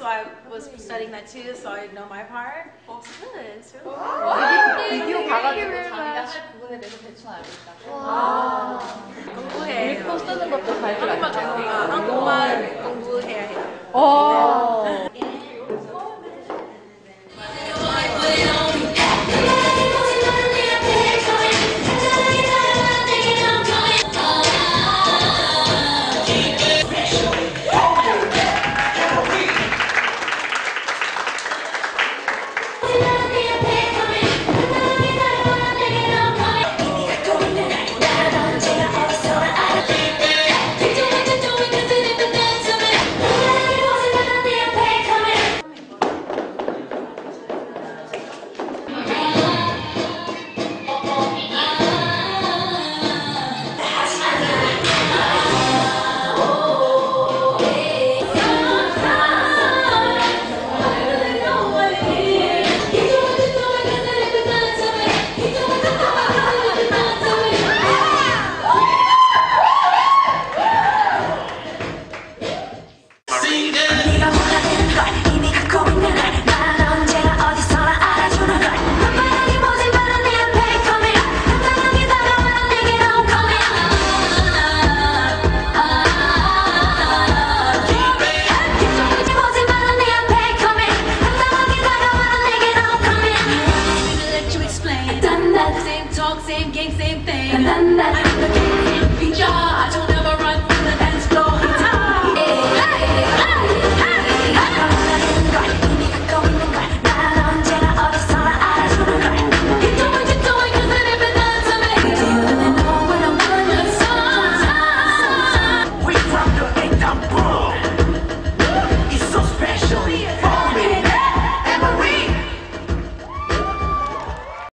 so I was studying that too, so I know my part. It's good. It's really good. 비디오 봐가지고 자기가 할 부분에 대해서 대충 알고 있다. 공부해요. 읽고 쓰는 것도 잘 줄 알죠. 한국만 공부해야 해요.